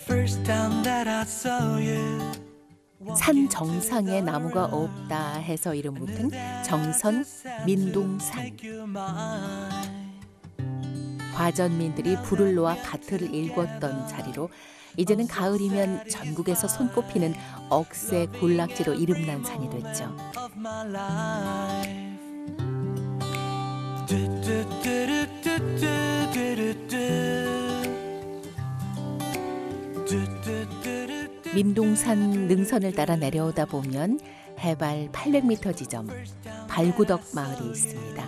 산 정상에 나무가 없다 해서 이름 붙은 정선 민둥산. 과전민들이 불을 놓아 밭을 일궜던 자리로 이제는 가을이면 전국에서 손꼽히는 억새 군락지로 이름난 산이 됐죠. 민둥산 능선을 따라 내려오다 보면 해발 800m 지점 발구덕 마을이 있습니다.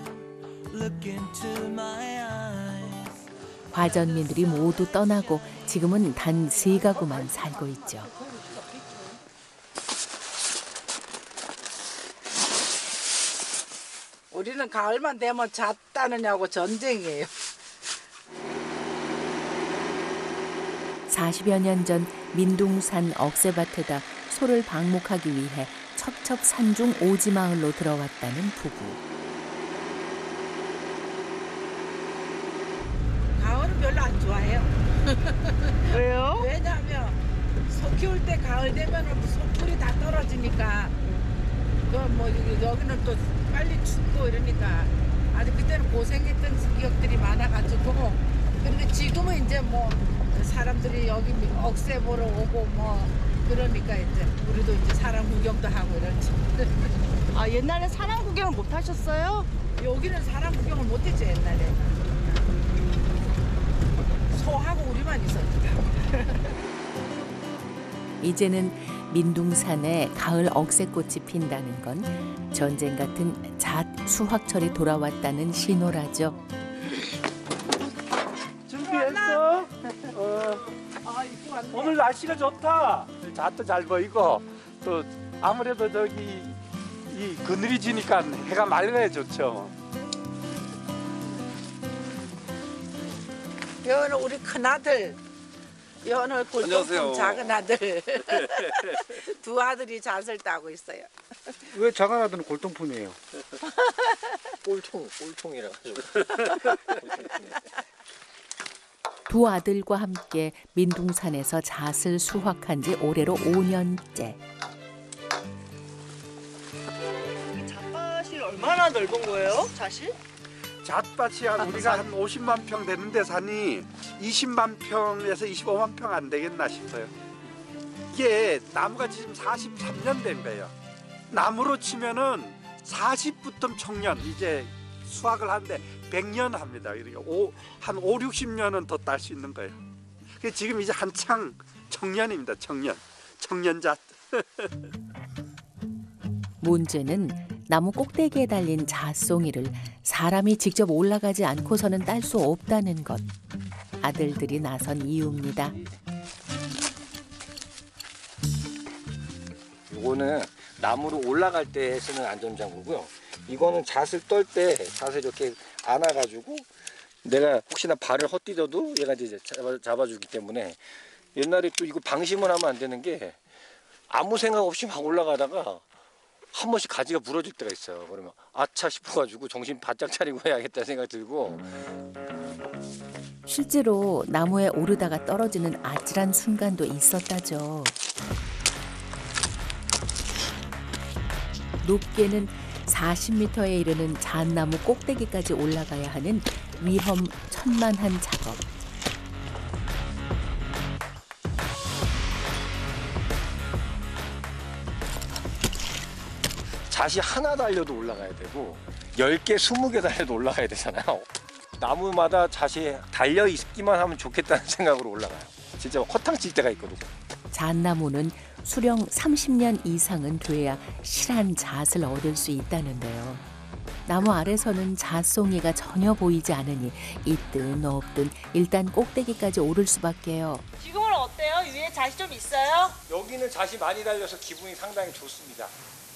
과전민들이 모두 떠나고 지금은 단 3가구만 살고 있죠. 우리는 가을만 되면 잣따느냐고 전쟁이에요. 40여 년 전 민둥산 억새밭에다 소를 방목하기 위해 첩첩산중 오지마을로 들어왔다는 부부. 가을은 별로 안 좋아해요. 왜요? 왜냐하면 소 키울 때 가을 되면 소풀이 다 떨어지니까 뭐 여기는 또 빨리 춥고 이러니까 아주 그때는 고생했던 기억들이 많아가지고 그런데 지금은 이제 뭐 사람들이 여기 억새 보러 오고 뭐 그러니까 이제 우리도 이제 사람 구경도 하고 이러지. 아, 옛날에 사람 구경을 못 하셨어요? 여기는 사람 구경을 못 했죠 옛날에. 소하고 우리만 있었죠. 이제는 민둥산에 가을 억새꽃이 핀다는 건 전쟁 같은 잣 수확철이 돌아왔다는 신호라죠. 준비했어? 오늘 날씨가 좋다. 잣도 잘 보이고 또 아무래도 저기 이 그늘이 지니까 해가 맑아야 좋죠. 여는 우리 큰 아들, 여는 골동품 작은 아들, 두 아들이 잣을 따고 있어요. 왜 작은 아들은 골동품이에요? 꼴통이라 가지고. 두 아들과 함께 민둥산에서 잣을 수확한 지 올해로 5년째. 잣밭이 얼마나 넓은 거예요? 잣이? 잣밭이 우리가 한 50만 평 되는데 산이 20만 평에서 25만 평 안 되겠나 싶어요. 이게 나무가 지금 43년 된 거예요. 나무로 치면은 40부터 청년 이제 수확을 하는데 100년 합니다. 그러니까 한 5, 60년은 더 딸 수 있는 거예요. 지금 이제 한창 청년입니다. 청년잣. 문제는 나무 꼭대기에 달린 잣송이를 사람이 직접 올라가지 않고서는 딸 수 없다는 것. 아들들이 나선 이유입니다. 이거는 나무로 올라갈 때 쓰는 안전장구고요. 이거는 잣을 떨 때 잣을 이렇게 안아가지고 내가 혹시나 발을 헛디뎌도 얘가 이제 잡아주기 때문에 옛날에 또 이거 방심을 하면 안 되는 게 아무 생각 없이 막 올라가다가 한 번씩 가지가 부러질 때가 있어요. 그러면 아차 싶어가지고 정신 바짝 차리고 해야겠다 생각 들고. 실제로 나무에 오르다가 떨어지는 아찔한 순간도 있었다죠. 높게는 40m에 이르는 잣나무 꼭대기까지 올라가야 하는 위험천만한 작업. 잣이 하나 달려도 올라가야 되고 10개, 20개 달려도 올라가야 되잖아요. 나무마다 잣이 달려 있기만 하면 좋겠다는 생각으로 올라가요. 진짜 허탕 칠 때가 있거든요. 잣나무는 수령 30년 이상은 돼야 실한 잣을 얻을 수 있다는데요. 나무 아래서는 잣송이가 전혀 보이지 않으니 있든 없든 일단 꼭대기까지 오를 수밖에요. 지금은 어때요? 위에 잣이 좀 있어요? 여기는 잣이 많이 달려서 기분이 상당히 좋습니다.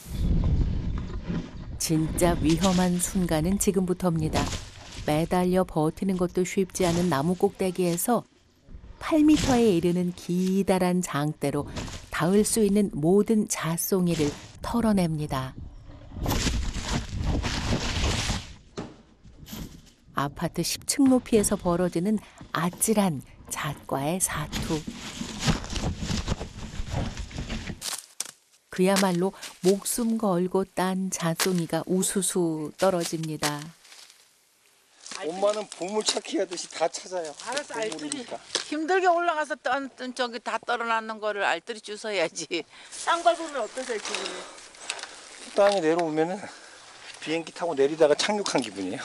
진짜 위험한 순간은 지금부터입니다. 매달려 버티는 것도 쉽지 않은 나무 꼭대기에서 8m에 이르는 기다란 장대로 닿을 수 있는 모든 잣송이를 털어냅니다. 아파트 10층 높이에서 벌어지는 아찔한 잣과의 사투. 그야말로 목숨 걸고 딴 잣송이가 우수수 떨어집니다. 엄마는 보물찾기 하듯이 다 찾아요. 알았어, 알뜰히. 보물이니까. 힘들게 올라가서 떤 저기 다 떨어놨는 거를 알뜰히 주워야지. 딴 걸 보면 어떠세요, 기분이? 땅에 내려오면은 비행기 타고 내리다가 착륙한 기분이에요.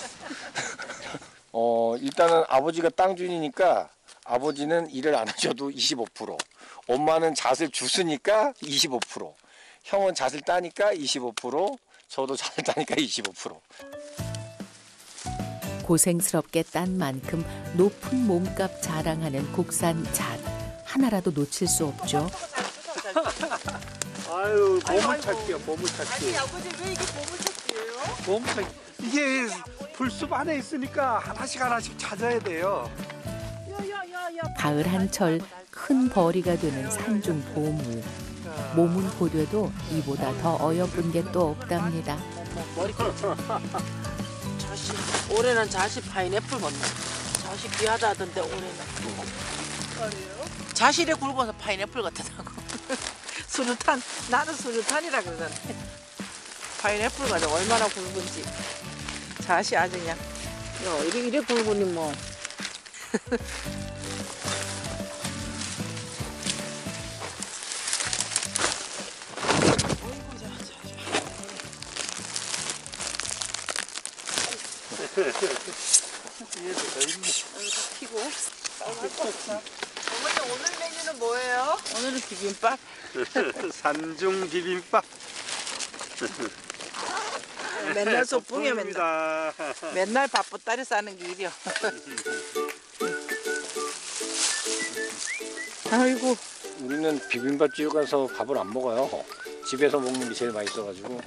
일단은 아버지가 땅 주인이니까 아버지는 일을 안 하셔도 25%, 엄마는 잣을 주스니까 25%, 형은 잣을 따니까 25%, 저도 잣을 따니까 25%. 고생스럽게 딴 만큼 높은 몸값 자랑하는 국산 잣. 하나라도 놓칠 수 없죠. 아유, 보물찾기요, 보물찾기. 아버지 왜 이게 보물찾기예요? 보물찾기. 이게 불숲 안에 있으니까 하나씩 찾아야 돼요. 가을 한철 큰 벌이가 되는 산중 보물. 몸은 고돼도 이보다 더 어여쁜 게 또 없답니다. 올해는 잣이 파인애플 먹네. 잣이 귀하다 하던데 올해는. 잣이래 굵어서 파인애플 같더라고. 수류탄, 나는 수류탄이라 그러던데. 파인애플 가지고 얼마나 굵은지. 잣이 아주 그냥, 야, 이래 굵으니 뭐. 피고. 어머니 오늘 메뉴는 뭐예요? 오늘은 비빔밥. 산중 비빔밥. 맨날 소풍이야 맨날. 소풍입니다. 맨날 밥보따리 싸는 게 일이야. 아이고. 우리는 비빔밥집 가서 밥을 안 먹어요. 집에서 먹는 게 제일 맛있어가지고.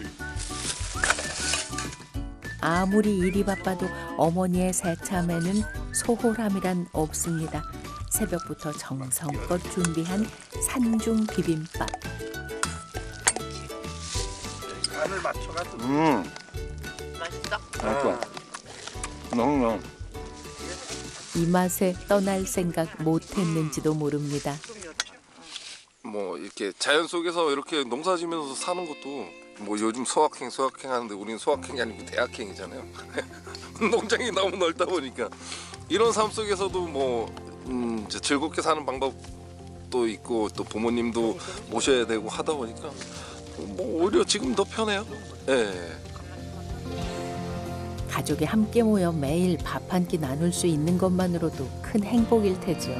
아무리 일이 바빠도 어머니의 새참에는 소홀함이란 없습니다. 새벽부터 정성껏 준비한 산중 비빔밥. 간을 맞춰가지고. 맛있어? 맛있어. 너무. 이 맛에 떠날 생각 못했는지도 모릅니다. 뭐 이렇게 자연 속에서 이렇게 농사지면서 사는 것도 뭐 요즘 소확행 하는데 우리는 소확행이 아니고 대학행이잖아요. 농장이 너무 넓다 보니까 이런 삶 속에서도 뭐 이제 즐겁게 사는 방법도 있고 또 부모님도 모셔야 되고 하다 보니까 뭐 오히려 지금 더 편해요. 예. 가족이 함께 모여 매일 밥 한 끼 나눌 수 있는 것만으로도 큰 행복일 테죠.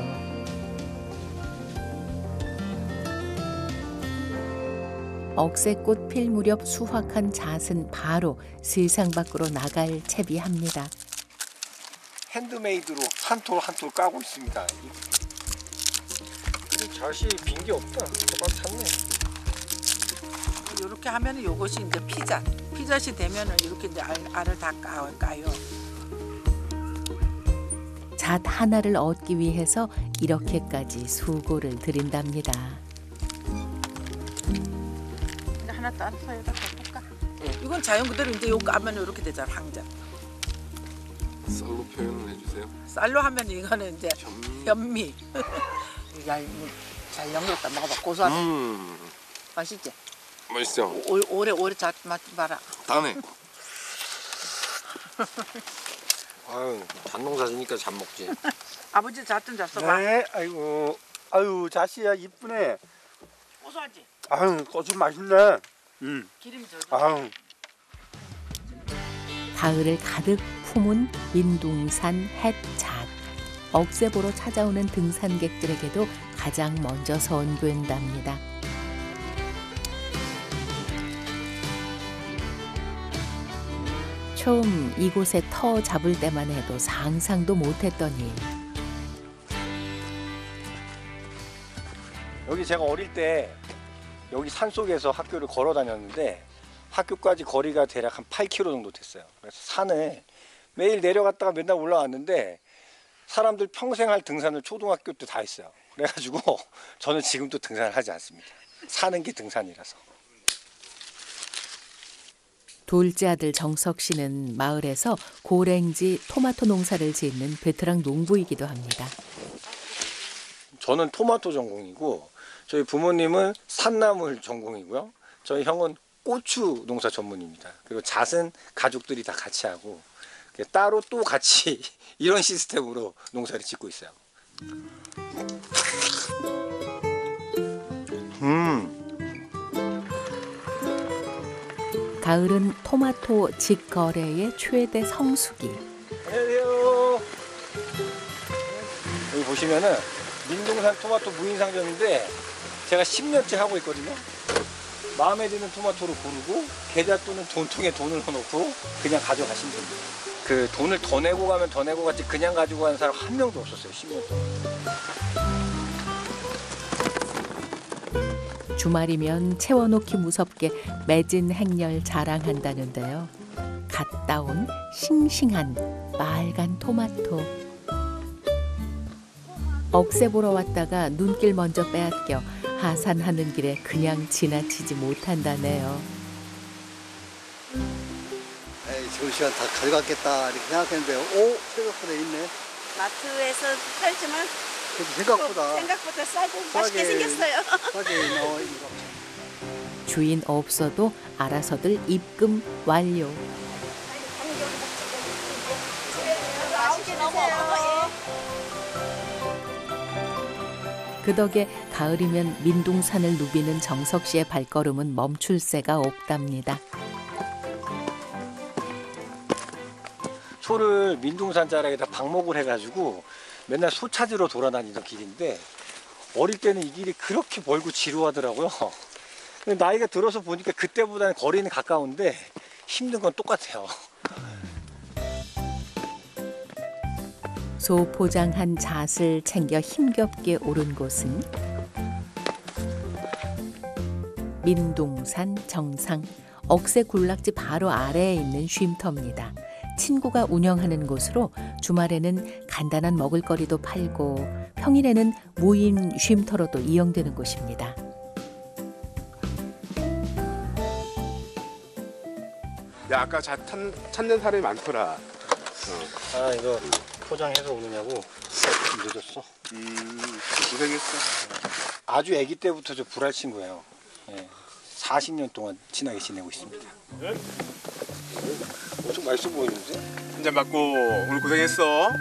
억새꽃 필 무렵 수확한 잣은 바로 세상 밖으로 나갈 채비합니다. 핸드메이드로 한 톨 한 톨 까고 있습니다. 잣이 빈 게 없다. 꽉 찼네. 이렇게 하면은 요것이 이제 피자. 피자시 되면은 이렇게 이제 알을 다 까요. 잣 하나를 얻기 위해서 이렇게까지 수고를 들인답니다. 이제 하나 따서 여기다 덮을까? 이건 자연 그대로 이제 요거 까면 이렇게 되잖아, 황자. 썰로 표현을 해주세요. 쌀로 하면 이거는 이제 현미. 야, 이거 잘 연결했다 먹어봐. 고소하다. 맛있지? 맛있죠? 오래 잣 맛 봐라. 다네. 아유, 잣농사 지니까 잣 먹지. 아버지 잣 좀 잡숴봐. 네, 아이고, 아유, 자시야 이쁘네. 고소하지? 아유, 고수 맛있네. 기름이 절. 아유. 가을을 가득 품은 민둥산 햇잣. 억새 보러 찾아오는 등산객들에게도 가장 먼저 선된답니다. 처음 이곳에 터 잡을 때만 해도 상상도 못했던 일. 여기 제가 어릴 때 여기 산속에서 학교를 걸어 다녔는데 학교까지 거리가 대략 한 8km 정도 됐어요. 그래서 산을 매일 내려갔다가 맨날 올라왔는데 사람들 평생 할 등산을 초등학교 때 다 했어요. 그래가지고 저는 지금도 등산을 하지 않습니다. 사는 게 등산이라서. 둘째 아들 정석 씨는 마을에서 고랭지 토마토 농사를 짓는 베테랑 농부이기도 합니다. 저는 토마토 전공이고 저희 부모님은 산나물 전공이고요. 저희 형은 고추 농사 전문입니다. 그리고 잣은 가족들이 다 같이 하고 따로 또 같이 이런 시스템으로 농사를 짓고 있어요. 가을은 토마토 직거래의 최대 성수기. 안녕하세요. 여기 보시면은 민둥산 토마토 무인상점인데 제가 10년째 하고 있거든요. 마음에 드는 토마토를 고르고 계좌 또는 돈통에 돈을 넣어놓고 그냥 가져가시면 됩니다. 그 돈을 더 내고 가면 더 내고 갔지 그냥 가지고 가는 사람 한 명도 없었어요. 10년 동안. 주말이면 채워놓기 무섭게 맺은 행렬 자랑한다는데요. 갓 따온 싱싱한 빨간 토마토. 억새 보러 왔다가 눈길 먼저 빼앗겨 하산하는 길에 그냥 지나치지 못한다네요. 에이, 좋은 시간 다 가져갔겠다 이렇게 생각했는데 오 생각보다 있네. 마트에서 팔지만 그래도 생각보다 싸고 맛있게 생겼어요. 싸게 나와 있는 것 같아요. 주인 없어도 알아서들 입금 완료. 맛있게 드세요. 그 덕에 가을이면 민둥산을 누비는 정석 씨의 발걸음은 멈출 새가 없답니다. 소를 민둥산 자락에다 방목을 해가지고 맨날 소 찾으러 돌아다니던 길인데 어릴 때는 이 길이 그렇게 멀고 지루하더라고요. 근데 나이가 들어서 보니까 그때보다는 거리는 가까운데 힘든 건 똑같아요. 소 포장한 잣을 챙겨 힘겹게 오른 곳은 민둥산 정상 억새 군락지 바로 아래에 있는 쉼터입니다. 친구가 운영하는 곳으로 주말에는 간단한 먹을거리도 팔고 평일에는 무인 쉼터로도 이용되는 곳입니다. 야, 아까 찾는 사람이 많더라. 아 이거 포장해서 오느냐고 늦었어. 고생했어. 아주 아기 때부터 저 불알 친구예요. 예, 40년 동안 친하게 지내고 있습니다. 엄청 맛있어 보이는데? 한 잔 받고 오늘 고생했어.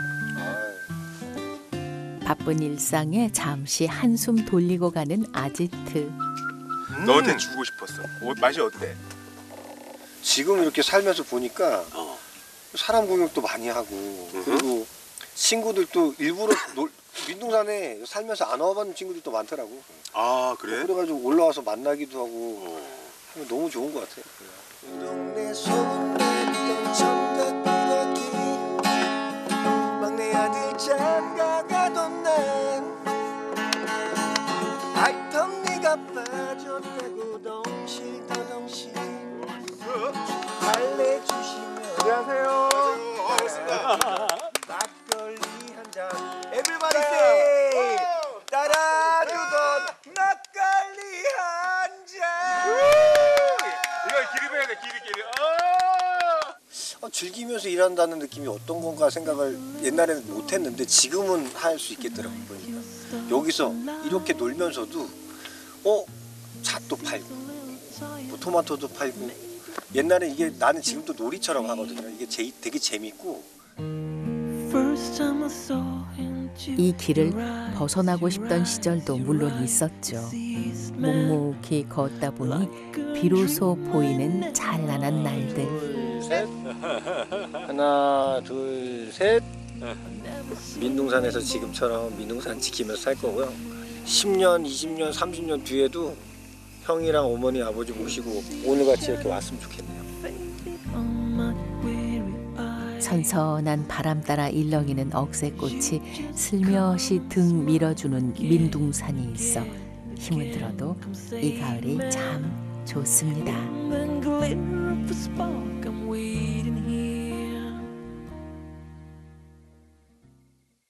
바쁜 일상에 잠시 한숨 돌리고 가는 아지트. 너한테 주고 싶었어. 맛이 어때? 지금 이렇게 살면서 보니까 사람 공격도 많이 하고 그리고 친구들도 일부러 민둥산에 살면서 안 와봤는 친구들도 많더라고. 아, 그래? 그래가지고 올라와서 만나기도 하고 하면 너무 좋은 것 같아요. 동네 소문냈던 청각꾸러기 막내 아들 장가가던 날 알던 네가 빠졌다고 덩실더덩실 달래주시며 안녕하세요. 막걸리 한잔 에브리바디 세이 따라주던 막걸리 한잔 이거 기립해야 돼, 기립. 즐기면서 일한다는 느낌이 어떤 건가 생각을 옛날에는 못했는데 지금은 할 수 있겠더라고요. 보니까 여기서 이렇게 놀면서도 잣도 팔고 뭐 토마토도 팔고 옛날에 이게 나는 지금도 놀이처럼 하거든요. 이게 되게 재밌고 이 길을 벗어나고 싶던 시절도 물론 있었죠. 묵묵히 걷다 보니 비로소 보이는 찬란한 날들. 하나 둘 셋 민둥산에서 지금처럼 민둥산 지키면서 살 거고요. 10년 20년 30년 뒤에도 형이랑 어머니 아버지 모시고 오늘같이 이렇게 왔으면 좋겠네요. 선선한 바람 따라 일렁이는 억새꽃이 슬며시 등 밀어주는 민둥산이 있어 힘을 들어도 이 가을이 참 좋습니다. and glitter of a spark. I'm waiting here.